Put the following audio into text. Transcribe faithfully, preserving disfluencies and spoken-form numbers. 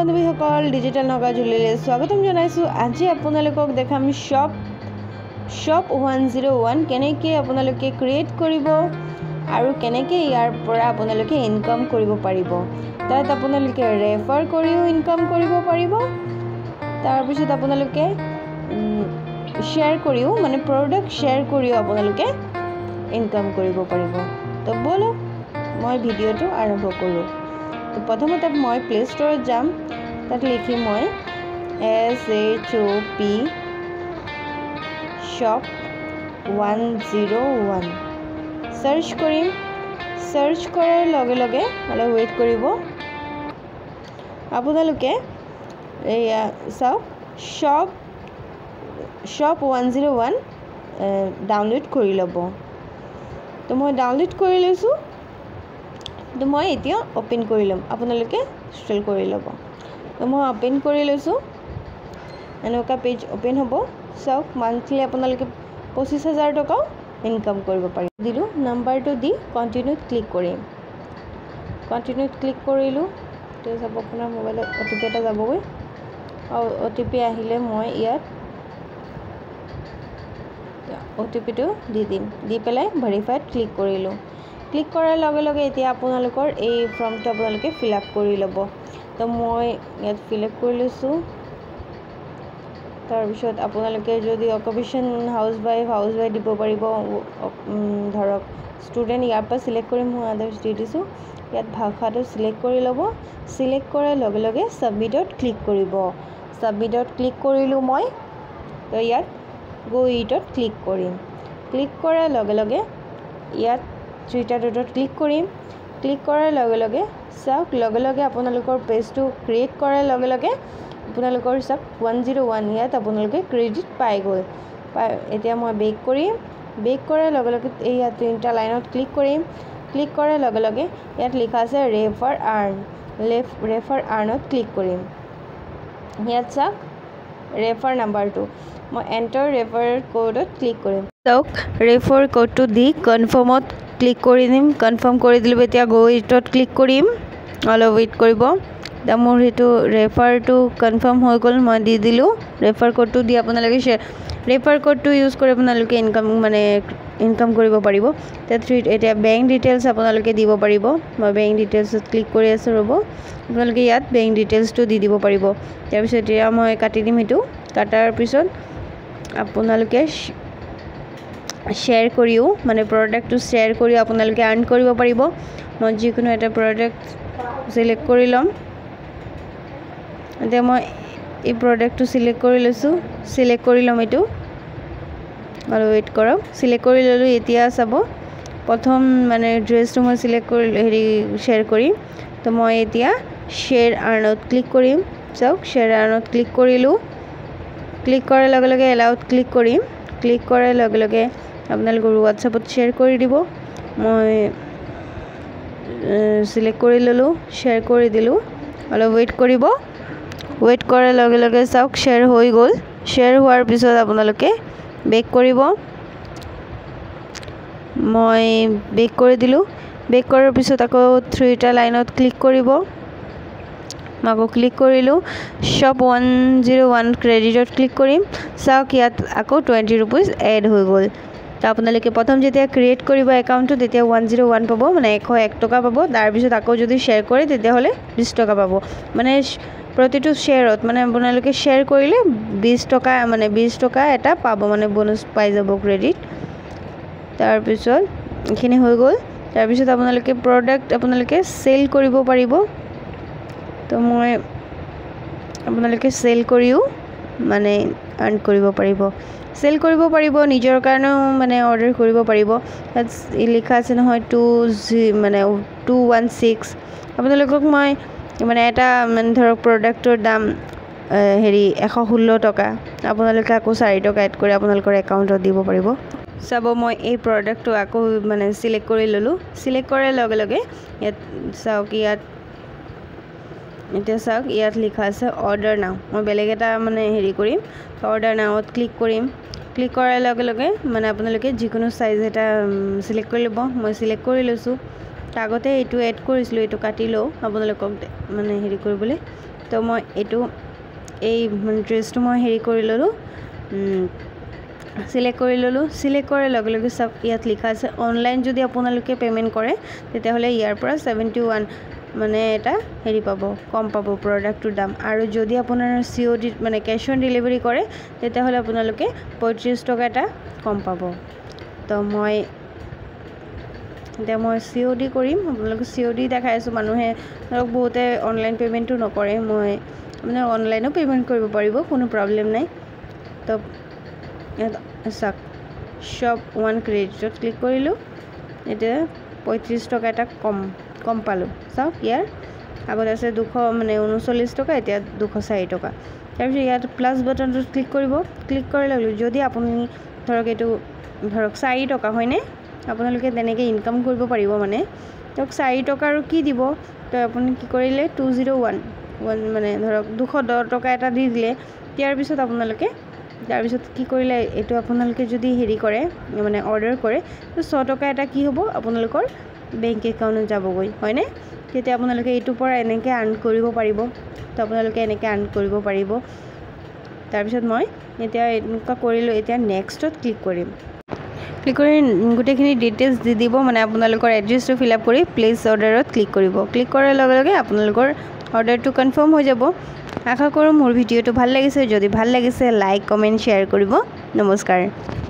বান্ধৱীসকল digital Naga জুলিলে স্বাগতম জনাইছো। আজি আপোনালোকক দেখাম shop shop one oh one কেনেকৈ আপোনালোকে ক্ৰিয়েট কৰিব আৰু কেনেকৈ ইয়াৰ পৰা আপোনালোকে ইনকাম কৰিব পাৰিব। তাত আপোনালোকে ৰেফাৰ কৰিও ইনকাম কৰিব পাৰিব। তাৰ পিছত আপোনালোকে শ্বেয়াৰ কৰিও মানে প্ৰডাক্ট শ্বেয়াৰ কৰিও আপোনালোকে ইনকাম কৰিব পাৰিব। তো বলক মই ভিডিঅ'টো আৰম্ভ কৰোঁ। তো প্ৰথমতে মই প্লে ষ্টৰত যাম। তাত লিখি মই S H O' P shop one oh one search কৰিম। সার্চ কৰাৰ লগে লগে অলপ ওয়েট কৰিব। আপোনালোকে এয়া চাওক শপ shop one oh one download কৰি ল'ব। তো মই ডাউনলোড কৰি লৈছোঁ। তো মই এতিয়া ওপেন কৰি ল'ম। আপোনালোকে ইনষ্টল কৰি ল'ব। তো মই ওপেন কৰি লৈছোঁ। এনেকুৱা পেজ ওপেন হ'ব। চাওক মান্থলি আপোনালোকে পঁচিছ হাজাৰ টকাও ইনকাম কৰিব পাৰিব। দিলোঁ নাম্বাৰটো দি কণ্টিনিউত ক্লিক কৰিম। কণ্টিনিউত ক্লিক কৰিলোঁ। তো চাব আপোনাৰ মোবাইলত অ' টি পি এটা যাবগৈ। আৰু অ' টি পি আহিলে মই ইয়াত অ' টি পিটো দি দিম। দি পেলাই ভেৰিফাইড ক্লিক কৰিলোঁ। ক্লিক কৰাৰ লগে লগে এতিয়া আপোনালোকৰ এই ফৰ্মটো আপোনালোকে ফিল আপ কৰি ল'ব। তো মই ইয়াত ফিল আপ কৰি লৈছোঁ। তাৰপিছত আপোনালোকে যদি occupation housewife housewife দিব পাৰিব। ধৰক ষ্টুডেণ্ট ইয়াৰ পৰা চিলেক্ট কৰি মই আদাৰ্ছ দি দিছোঁ। ইয়াত ভাষাটো চিলেক্ট কৰি ল'ব। চিলেক্ট কৰাৰ লগে লগে ছাবমিটত ক্লিক কৰিব। ছাবমিটত ক্লিক কৰিলোঁ মই। তো ইয়াত গো ইটত ক্লিক কৰিম। ক্লিক কৰাৰ লগে লগে ইয়াত থ্ৰীটা ডটত ক্লিক কৰিম। ক্লিক কৰাৰ লগে লগে চাওক লগে লগে আপোনালোকৰ পেজটো ক্ৰিয়েট কৰাৰ লগে লগে আপোনালোকৰ চাওক one oh one ইয়াত আপোনালোকে ক্ৰেডিট পাই গ'ল। পাই এতিয়া মই বেক কৰিম। বেক কৰাৰ লগে লগে এই ইয়াত তিনিটা লাইনত ক্লিক কৰিম। ক্লিক কৰাৰ লগে লগে ইয়াত লিখা আছে ৰেফাৰ আৰ্ণ। লেফ ৰেফাৰ আৰ্ণত ক্লিক কৰিম। ইয়াত চাওক ৰেফাৰ নাম্বাৰটো মই এণ্টাৰ ৰেফাৰ কোডত ক্লিক কৰিম। চাওক ৰেফাৰ কোডটো দি কনফাৰ্মত ক্লিক কৰি দিম। কনফাৰ্ম কৰি দিলোঁ। এতিয়া গো ইটত ক্লিক কৰিম। অলপ ৱেইট কৰিব। এতিয়া মোৰ সেইটো ৰেফাৰটো কনফাৰ্ম হৈ গ'ল। মই দি দিলোঁ। ৰেফাৰ কোডটো দি আপোনালোকে ৰেফাৰ কোডটো ইউজ কৰি আপোনালোকে ইনকাম মানে ইনকাম কৰিব পাৰিব। এতিয়া এতিয়া বেংক ডিটেইলছ আপোনালোকে দিব পাৰিব। মই বেংক ডিটেইলছত ক্লিক কৰি আছোঁ। ৰ'ব আপোনালোকে ইয়াত বেংক ডিটেইলছটো দি দিব পাৰিব। তাৰপিছত এতিয়া মই কাটি দিম। সেইটো কাটাৰ পিছত আপোনালোকে শ্বেয়াৰ কৰিও মানে প্ৰডাক্টটো শ্বেয়াৰ কৰি আপোনালোকে আৰ্ণ কৰিব পাৰিব। মই যিকোনো এটা প্ৰডাক্ট চিলেক্ট কৰি ল'ম। এতিয়া মই এই প্ৰডাক্টটো চিলেক্ট কৰি লৈছোঁ। চিলেক্ট কৰি ল'ম এইটো। আৰু ৱেইট কৰক। চিলেক্ট কৰি ল'লোঁ। এতিয়া চাব প্ৰথম মানে ড্ৰেছটো মই চিলেক্ট কৰি হেৰি শ্বেয়াৰ কৰিম। তো মই এতিয়া শ্বেয়াৰ আৰ্ণত ক্লিক কৰিম। চাওক শ্বেয়াৰ আৰ্ণত ক্লিক কৰিলোঁ। ক্লিক কৰাৰ লগে লগে এলাউত ক্লিক কৰিম। ক্লিক কৰাৰ লগে লগে আপোনালোকৰ হোৱাটছআপত শ্বেয়াৰ কৰি দিব। মই চিলেক্ট কৰি ল'লোঁ। শ্বেয়াৰ কৰি দিলোঁ। অলপ ৱেইট কৰিব। ৱেইট কৰাৰ লগে লগে চাওক শ্বেয়াৰ হৈ গ'ল। শ্বেয়াৰ হোৱাৰ পিছত আপোনালোকে বেক কৰিব। মই বেক কৰি দিলোঁ। বেক কৰাৰ পিছত আকৌ থ্ৰীটা লাইনত ক্লিক কৰিব। মই আকৌ ক্লিক কৰিলোঁ। শপ one oh one ক্ৰেডিটত ক্লিক কৰিম। চাওক ইয়াত আকৌ টুৱেণ্টি ৰুপিজ এড হৈ গ'ল। তো আপোনালোকে প্ৰথম যেতিয়া ক্ৰিয়েট কৰিব একাউণ্টটো তেতিয়া one oh one পাব মানে এশ এক টকা পাব। তাৰপিছত আকৌ যদি শ্বেয়াৰ কৰে তেতিয়াহ'লে বিছ টকা পাব। মানে প্ৰতিটো শ্বেয়াৰত মানে আপোনালোকে শ্বেয়াৰ কৰিলে বিছ টকা মানে বিছ টকা এটা পাব মানে বনাছ পাই যাব ক্ৰেডিট। তাৰপিছত এইখিনি হৈ গ'ল। তাৰপিছত আপোনালোকে প্ৰডাক্ট আপোনালোকে চেল কৰিব পাৰিব। তো মই আপোনালোকে চেল কৰিও মানে আৰ্ণ কৰিব পাৰিব। চেল কৰিব পাৰিব। নিজৰ কাৰণেও মানে অৰ্ডাৰ কৰিব পাৰিব। তাত লিখা আছে নহয় টু জি মানে টু ওৱান ছিক্স আপোনালোকক মই মানে এটা মানে ধৰক প্ৰডাক্টৰ দাম হেৰি এশ ষোল্ল টকা আপোনালোকে আকৌ চাৰি টকা এড কৰি আপোনালোকৰ একাউণ্টত দিব পাৰিব। চাব মই এই প্ৰডাক্টটো আকৌ মানে চিলেক্ট কৰি ল'লোঁ। চিলেক্ট কৰাৰ লগে লগে ইয়াত চাওক ইয়াত এতিয়া চাওক ইয়াত লিখা আছে অৰ্ডাৰ নাও। মই বেলেগ এটা মানে হেৰি কৰিম। অৰ্ডাৰ নাওত ক্লিক কৰিম। ক্লিক কৰাৰ লগে লগে মানে আপোনালোকে যিকোনো চাইজ এটা চিলেক্ট কৰি ল'ব। মই চিলেক্ট কৰি লৈছোঁ। আগতে এইটো এড কৰিছিলোঁ। এইটো কাটি লওঁ আপোনালোকক মানে হেৰি কৰিবলৈ। তো মই এইটো এই ড্ৰেছটো মই হেৰি কৰি ল'লোঁ সিলেক্ট কৰি ল'লোঁ সিলেক্ট কৰাৰ লগে লগে সব ইয়াত লিখা আছে অনলাইন যদি আপোনালোকে পেমেন্ট কৰে তেতিয়াহ'লে ইয়াৰ পৰা সেভেন্টি ওৱান মানে এটা হেৰি পাব কম পাব প্ৰডাক্টৰ দাম আৰু যদি আপোনাৰ সিওডি মানে ক্যাশ অন ডেলিভাৰী কৰে তেতিয়াহ'লে আপোনালোকে পঁয়ত্ৰিশ টকা এটা কম পাব তো মই এতিয়া মই সিওডি কৰিম আপোনালোকে সিওডি দেখাই আছো মানুহে ধৰক বহুতে অনলাইন পেমেন্টটো নকৰে মই মানে অনলাইনো পেমেন্ট কৰিব পাৰিব কোনো প্ৰবলেম নাই তো চাক শপ ওৱান ক্ৰেডিটত ক্লিক কৰিলোঁ এতিয়া পঁয়ত্ৰিশ টকা এটা কম কম পালোঁ চাওক ইয়াৰ আগত আছে দুশ মানে ঊনচল্লিছ টকা এতিয়া দুশ চাৰি টকা তাৰপিছত ইয়াত প্লাছ বাটনটোত ক্লিক কৰিব ক্লিক কৰি ল'লোঁ যদি আপুনি ধৰক এইটো ধৰক চাৰি টকা হয়নে আপোনালোকে তেনেকৈ ইনকাম কৰিব পাৰিব মানে তেওঁক চাৰি টকা আৰু কি দিব তো আপুনি কি কৰিলে টু জিৰ' ওৱান ওৱান মানে ধৰক দুশ দহ টকা এটা দি দিলে ইয়াৰ পিছত আপোনালোকে তাৰপিছত কি কৰিলে এইটো আপোনালোকে যদি হেৰি কৰে মানে অৰ্ডাৰ কৰে তো ছয় টকা এটা কি হ'ব আপোনালোকৰ বেংক একাউণ্টত যাবগৈ হয়নে তেতিয়া আপোনালোকে এইটোৰ পৰা এনেকৈ আৰ্ণ কৰিব পাৰিব তো আপোনালোকে এনেকৈ আৰ্ণ কৰিব পাৰিব তাৰপিছত মই এতিয়া এনেকুৱা কৰিলোঁ এতিয়া নেক্সটত ক্লিক কৰিম ক্লিক কৰি গোটেইখিনি ডিটেইলছ দি দিব মানে আপোনালোকৰ এড্ৰেছটো ফিল আপ কৰি প্লেচ অৰ্ডাৰত ক্লিক কৰিব ক্লিক কৰাৰ লগে লগে আপোনালোকৰ অৰ্ডাৰটো কনফাৰ্ম হৈ যাব আশা কৰোঁ মোৰ ভিডিঅ'টো ভাল লাগিছে যদি ভাল লাগিছে লাইক কমেণ্ট শ্বেয়াৰ কৰিব নমস্কাৰ